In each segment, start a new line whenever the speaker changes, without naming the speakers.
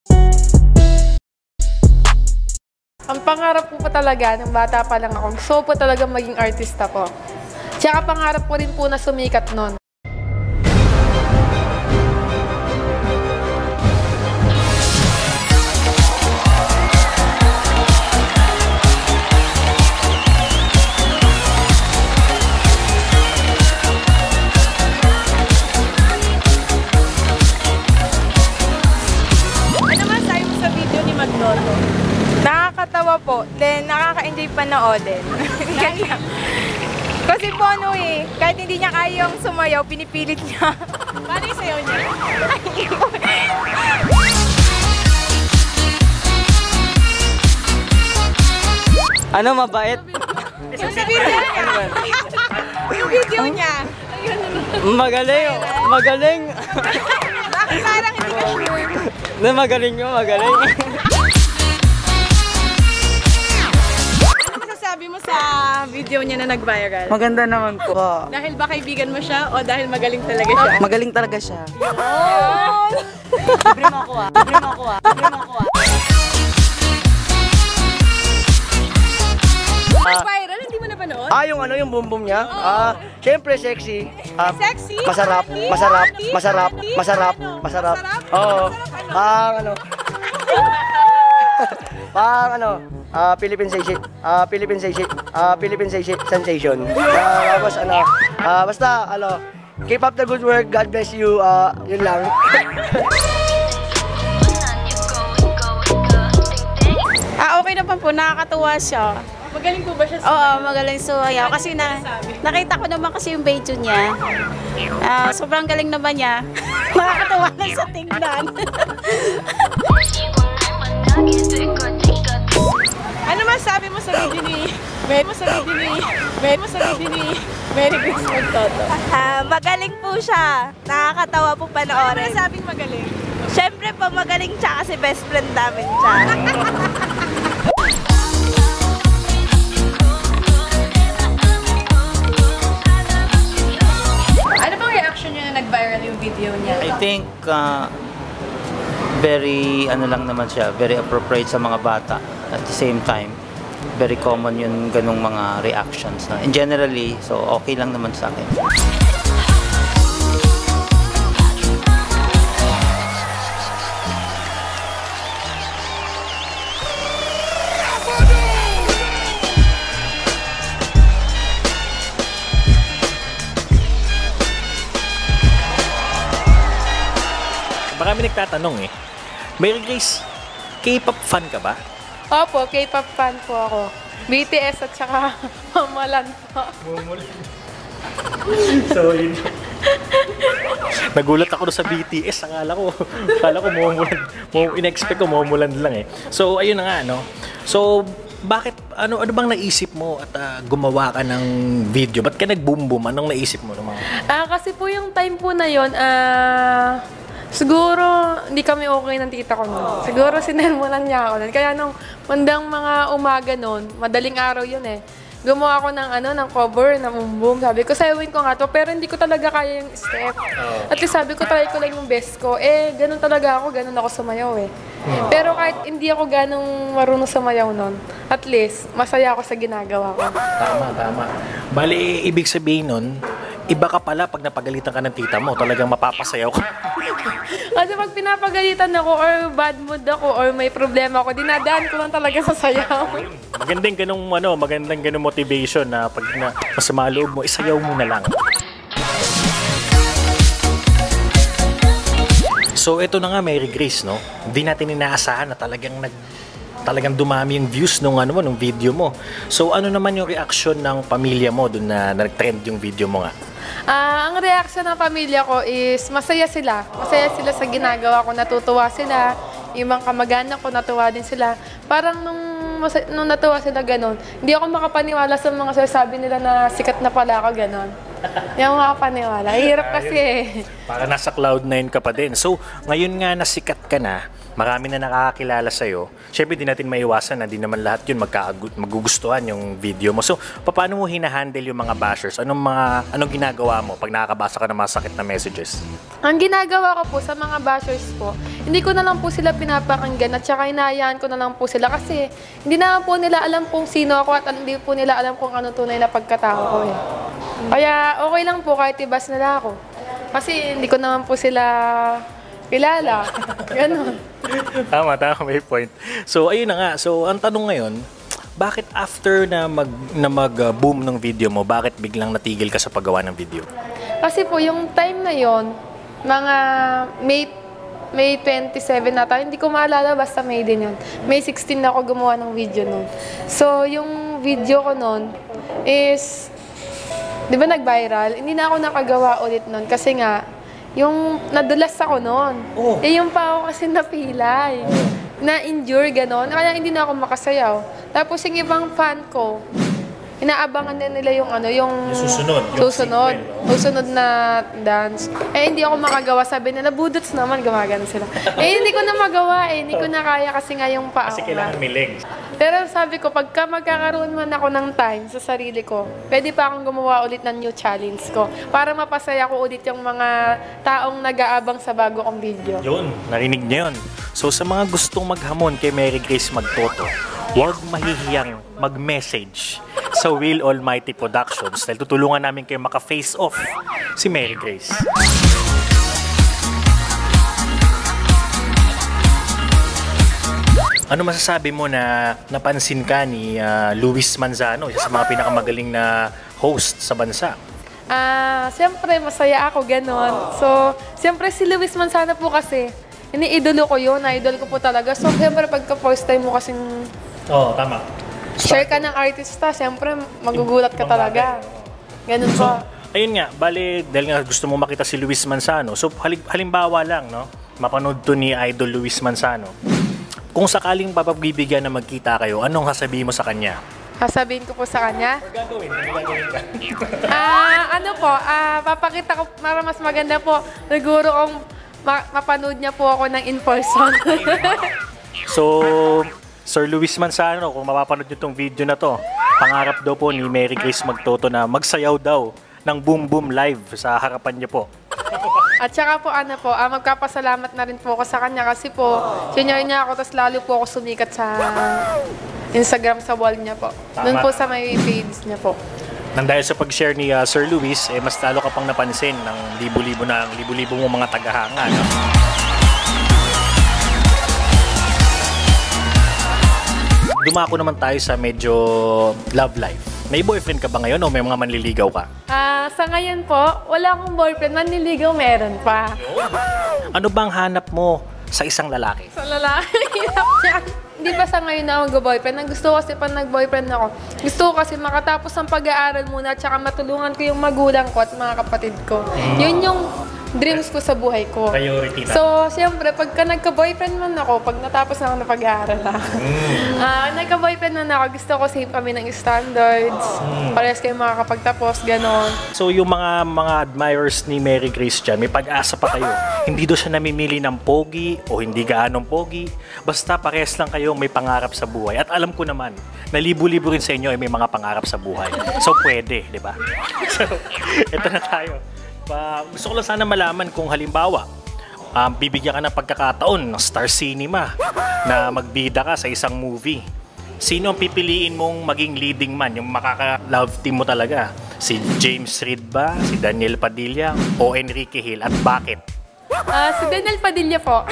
Ang pangarap po talaga, ng bata pa lang ako, gusto po talaga maging artista po. Tsaka pangarap ko rin po na sumikat nun.
Ano masabi mo sa video ni Magnoto?
Nakakatawa po, then nakaka-enjoy panoodin. Kasi po ano eh, kahit hindi niya kayang sumayaw, pinipilit niya.
Paano yung sayaw niya?
Ano, mabait?
Yung sa video niya. Yung video niya.
Magaling! Magaling!
Bakit parang hindi ka sure?
Na magaling mo, magaling.
Ano masasabi mo sa video niya na nag-viral?
Maganda naman po.
Dahil ba kaibigan mo siya o dahil magaling talaga siya?
Magaling talaga siya.
Oh!
Libre mo ako ah. Libre mo ako ah. Libre mo ako ah.
Nag-viral? Hindi mo napanood?
Yung ano, yung boom niya? Syempre sexy.
Sexy?
Masarap,
Hati?
masarap,
Hati?
masarap,
Hati?
masarap,
Ano?
masarap.
Masarap?
Oo.
Masarap ano?
Philippine sensation. Tapos basta keep up the good work. God bless you. Yun lang.
Okay naman po, nakakatuwa siya.
Magaling po ba siya sa
Oo, magaling sumayaw. Kasi nakita ko naman kasi yung video niya. Sobrang galing naman niya. Nakakatuwa lang sa tingnan.
Ano masabi mo sa video ni Mary Grace Magnoto?
Magaling po siya. Nakakatawa po
Ano
panoorin.
masabing magaling?
Siyempre po magaling siya kasi best friend namin siya.
Ano bang reaction niya na nag-viral yung video niya?
I think very ano lang naman siya, very appropriate sa mga bata. At the same time, very common yung ganung mga reactions na. In generally, so okay lang naman sa akin.
Baka may nagtatanong eh. Mary Grace, K-pop fan ka ba?
Opo, K-pop fan po ako. BTS at saka Mamalan po.
So, yun. Nagulat ako sa BTS. Akala ko mumulan. In-expect ko mumulan lang eh. So, ayun na nga, no? So, bakit, ano bang naisip mo at gumawa ka ng video? Ba't ka nag-boom-boom? Anong naisip mo naman?
Kasi po yung time po na yun, siguro hindi kami okay ng tita ko nun. Siguro sinermonan niya ako nun. Kaya nung mandang mga umaga nun, madaling araw yun eh, gumawa ako ng cover na boom. Sabi ko, sayawin ko nga to, pero hindi ko talaga kaya yung step. At least sabi ko, try ko lang yung best ko. Ganun talaga ako, ganun ako sumayaw eh. Pero kahit hindi ako ganong marunong sumayaw nun, at least, masaya ako sa ginagawa ko.
Tama. Bali, ibig sabihin nun, iba ka pala pag napagalitan ka ng tita mo. Talagang mapapasayaw ka.
Kasi pag pinapagalitan ako or bad mood ako or may problema ako, dinadaan ko lang talaga sa sayaw.
Magandang ganung motivation na pag masama loob mo, isayaw mo na lang. So ito na nga, Mary Grace, no? Hindi natin inaasahan na talagang dumami yung views nung video mo. So ano naman yung reaction ng pamilya mo dun na nag-trend yung video mo nga?
Ang reaction ng pamilya ko is masaya sila. Masaya sila sa ginagawa ko, natutuwa sila. Yung mga kamag-anak ko, natuwa din sila. Parang nung natuwa sila ganon, hindi ako makapaniwala sa mga sasabi nila na sikat na pala ako ganon. Hindi ako makapaniwala. Hirap kasi eh.
Para nasa Cloud9 ka pa din. So ngayon nga nasikat ka na, marami na nakakakilala sa'yo, syempre di natin maiwasan na di naman lahat yun magugustuhan yung video mo. So, paano mo hinahandle yung mga bashers? Anong ginagawa mo pag nakakabasa ka ng mga sakit na messages?
Ang ginagawa ko po sa mga bashers po, hindi ko na lang po sila pinapakinggan at saka hinahayaan ko na lang po sila kasi hindi na po nila alam kung sino ako at hindi po nila alam kung ano tunay na pagkatao ko eh. Kaya okay lang po kahit ibas nila ako. Kasi hindi ko naman po sila kilala. Ganon.
Tama, may point. So, ayun na nga. So, ang tanong ngayon, bakit after na mag-boom ng video mo, bakit biglang natigil ka sa paggawa ng video?
Kasi po, yung time na yon mga May 27 na tayo, hindi ko maalala, basta May din yun. May 16 na ako gumawa ng video nun. So, yung video ko nun is, di ba nag-viral? Hindi na ako nakagawa ulit nun kasi nga, yung nadulas ako noon. Yung pa ako kasi napilay. Na-endure, gano'n. Kaya hindi na ako makasayaw. Tapos yung ibang fan ko, inaabangan na nila yung yung susunod na dance. Hindi ako makagawa. Sabi nila, budots naman, gumagano sila. Hindi ko na magawa hindi ko na kaya kasi nga yung paa ko.
Kasi kailangan may legs.
Pero sabi ko, pagka magkakaroon man ako ng time sa sarili ko, pwede pa akong gumawa ulit ng new challenge ko para mapasaya ko ulit yung mga taong nag-aabang sa bago kong video.
Yun, narinig niyo yun. So sa mga gustong maghamon kay Mary Grace Magtoto, huwag mahihiyang mag-message sa Will Almighty Productions dahil tutulungan namin kayo maka-face off si Mary Grace. Ano masasabi mo na napansin ka ni Luis Manzano, isa sa mga pinakamagaling na host sa bansa?
Siyempre, masaya ako, ganon. So, siyempre si Luis Manzano po kasi, iniidolo ko yun, idol ko po talaga. So, siyempre, pagka first time mo kasing
Tama.
share ka ng artista, siyempre, magugulat ka talaga. Ganon po.
Ayun nga, bale, dahil nga gusto mo makita si Luis Manzano, so halimbawa lang, no, mapanood to ni Idol Luis Manzano. Kung sakaling papagbibigyan na magkita kayo, anong sasabihin mo sa kanya?
Sasabihin ko po sa kanya.
Gagawin ka.
Papakita ko, para mas maganda po, siguro kung mapanood niya po ako ng in-person.
So, Sir Luis Manzano, kung mapapanood niyo tong video na to, pangarap daw po ni Mary Grace Magtoto na magsayaw daw ng Boom Boom Live sa harapan niyo po.
At saka po, magpapasalamat na rin po ako sa kanya kasi po, senior niya ako, tapos lalo po ako sumikat sa Instagram, sa wall niya po. Doon po sa may page niya po.
Nang dahil sa pag-share ni Sir Luis, mas talo ka pang napansin ng libo-libo mong mga tagahanga. No? Dumako naman tayo sa medyo love life. May boyfriend ka ba ngayon o may mga manliligaw ka?
Sa ngayon po, wala akong boyfriend. Manliligaw meron pa.
Ano bang hanap mo sa isang lalaki?
Sa lalaki, hindi pa sa ngayon na ako mag-boyfriend. Ang gusto ko kasi pag nag-boyfriend ako, gusto ko kasi makatapos ang pag-aaral muna at saka matulungan ko yung magulang ko at mga kapatid ko. Yun yung dreams ko sa buhay ko.
Priority na.
So, siyempre, pagka nagka-boyfriend man ako, pag natapos na ako na pag-aaral nagka-boyfriend man ako, gusto ko same kami ng standards. Parehas kayo makakapagtapos, ganon.
So, yung mga admirers ni Mary Grace dyan, may pag-asa pa kayo. Hindi doon siya namimili ng pogi o hindi gaanong pogi. Basta parehas lang kayo may pangarap sa buhay. At alam ko naman, na libo-libo rin sa inyo ay may mga pangarap sa buhay. So, pwede, di ba? So, ito na tayo. Gusto ko lang sana malaman kung halimbawa, bibigyan ka ng pagkakataon ng Star Cinema na magbida ka sa isang movie. Sino ang pipiliin mong maging leading man, yung makaka-love team mo talaga? Si James Reid ba? Si Daniel Padilla? O Enrique Hill? At bakit?
Si Daniel Padilla po.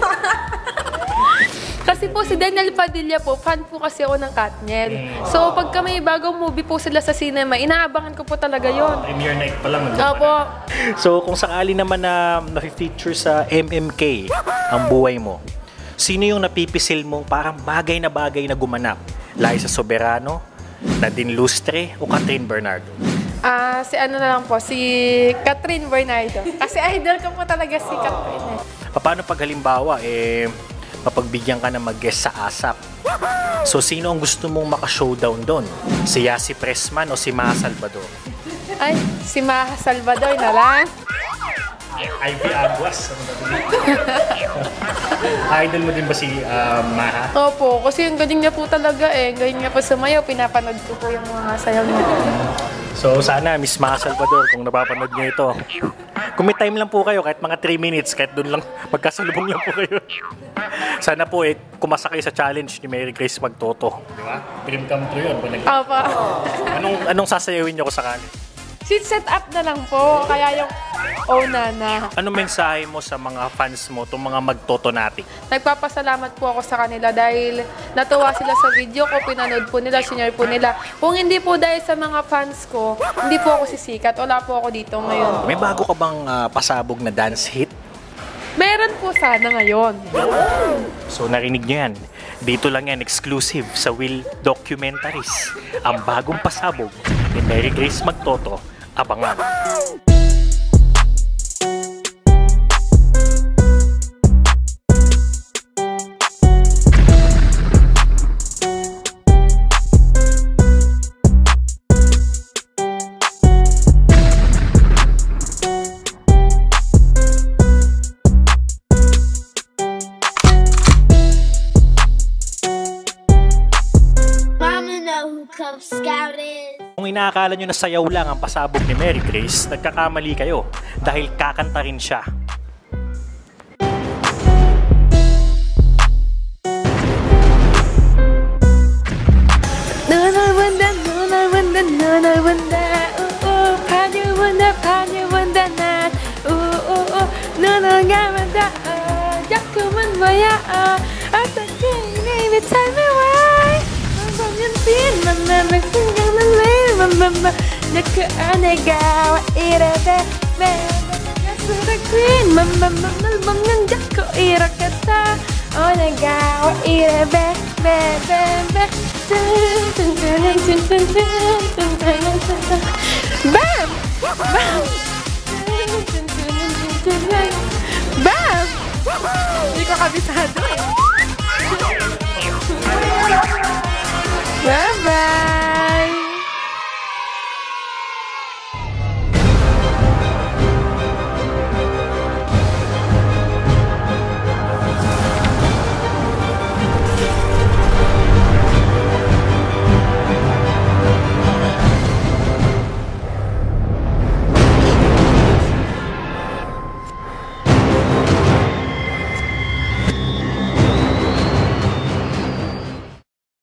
Kasi po si Daniel Padilla po, fan po kasi ako ng Katniel. So pagka may bagong movie po sila sa cinema, inaabangan ko po talaga yon.
Premiere night pa lang.
Opo.
So kung sakali naman na na-feature sa MMK ang buhay mo, sino yung napipisil mong parang bagay na gumanap? Liza Soberano, Nadine Lustre, o Catherine Bernardo?
Si Catherine Bernardo. Kasi idol ko po talaga si Catherine.
Paano pag halimbawa, mapagbigyan ka na mag-guest sa ASAP? So, sino ang gusto mong maka-showdown doon? Si Yasi Pressman o si Maha Salvador?
Ay, si Maha Salvador na lang.
Ivy Aguas. Idol mo din ba si Maha?
Opo, kasi yung galing niya po talaga eh. Galing niya po sumayaw, pinapanood ko po yung mga sayaw niya.
So sana Miss Maha Salvador, kung napapanood niyo ito, kung may time lang po kayo, kahit mga 3 minutes, kahit doon lang magkasalubong lang po kayo. Sana po kumasa kayo sa challenge ni Mary Grace Magtoto. Di ba? Dream come true yun.
Opo.
Anong sasayawin niyo ko sakali?
Sweet set up na lang po, kaya yung oh nana.
Anong mensahe mo sa mga fans mo, itong mga Magtotonatic?
Nagpapasalamat po ako sa kanila dahil natuwa sila sa video ko, pinanood po nila, sinare po nila. Kung hindi po dahil sa mga fans ko, hindi po ako sisikat, wala po ako dito ngayon.
May bago ka bang pasabog na dance hit?
Meron po sana ngayon.
So narinig nyo yan. Dito lang yan, exclusive sa Will Documentaries. Ang bagong pasabog ni Mary Grace Magtoto. Abangan. Kung inaakala nyo na sayaw lang ang pasabog ni Mary Grace, nagkakamali kayo dahil kakanta rin siya.
Bam! Hindi ko kabisado eh.